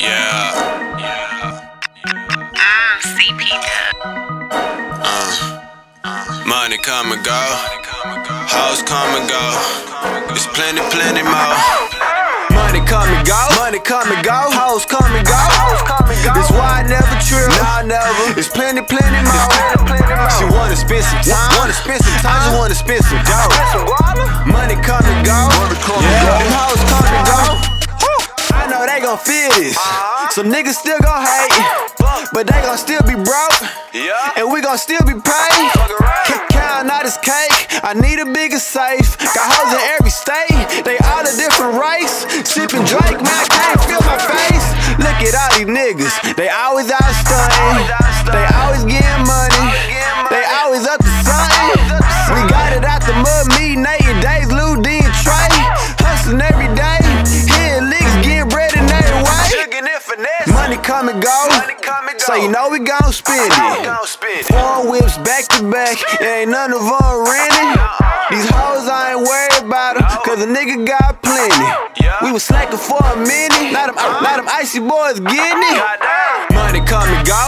CP. Money come and go, hoes come and go. It's plenty more. Money come and go, hoes come and go. That's why I never trip, It's plenty more. She wanna spend some time, she wanna spend some dough. Money come and go, them hoes come and go. I know they gon' feel this. Some niggas still gon' hate, but they gon' still be broke, and we gon' still be paid. Counting out this cake, I need a bigger safe. Got hoes in every state, they all a different race. Sippin' Drake, man, I can't feel my face. Look at all these niggas, they always out stunting, they always getting money, they always up to something. We got it out the mud, me, Nate, and Days, Lou, D, and Trey. Hustling every day, hitting licks, getting bread in every way. Money come and go, so you know we gon' spend it. 4 whips back to back, there ain't none of them renting. These hoes I ain't worried about them, cause a nigga got plenty. We was slacking for a minute, now them icy boys getting it. Money come and go,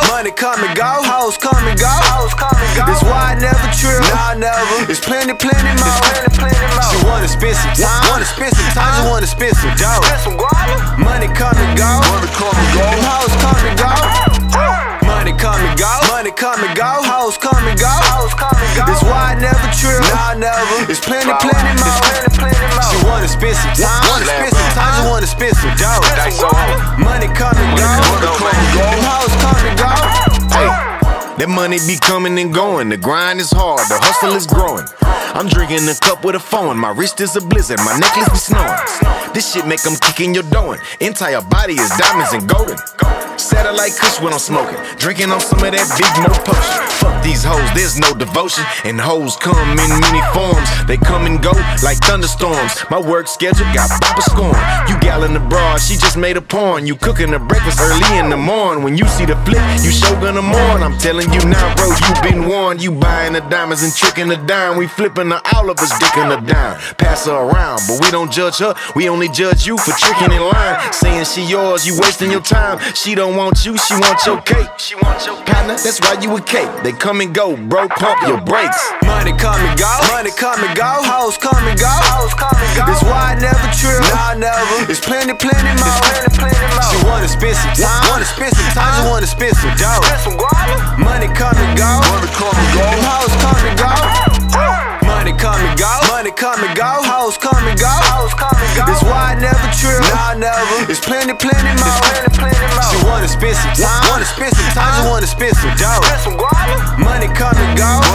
hoes come and go. That's why I never trip, It's plenty more. She wanna spend some time, she wanna spend some dough. Money come and go, them hoes come and go. Money come and go, hoes come and go. That's why I never trip, It's plenty more. She wanna spend some time, she wanna spend some dough. Money come and go, them hoes come and go. That money be coming and going, the grind is hard, the hustle is growing. I'm drinking a cup with a phone, my wrist is a blizzard, my necklace be snowing. This shit make them kick in your dough. Entire body is diamonds and golden. Satellite kush when I'm smoking, drinking on some of that big mo potion. Fuck these hoes, there's no devotion, and hoes come in many forms. They come and go like thunderstorms. My work schedule got Baba scorn. You gal in the broad, she just made a porn. You cooking the breakfast early in the morning. When you see the flip, you shogun them on. I'm telling you now, bro, you been warned. You buying the diamonds and tricking the dime. We flipping her, all of us dicking the dime. Pass her around, but we don't judge her. We only judge you for tricking in line. Saying she yours, you wasting your time. She don't want you, she want your cake. She want your partner, that's why you a cake. They come and go, bro, pump your brakes. Money come and go, hoes come and go. That's why I never trip, It's plenty more. She wanna spend some time, she wanna spend some dough. Money come and go, them hoes come and go. Money come and go, hoes come and go. That's why I never trip, It's plenty more. She wanna spend some time, she wanna spend some dough. Money come and go,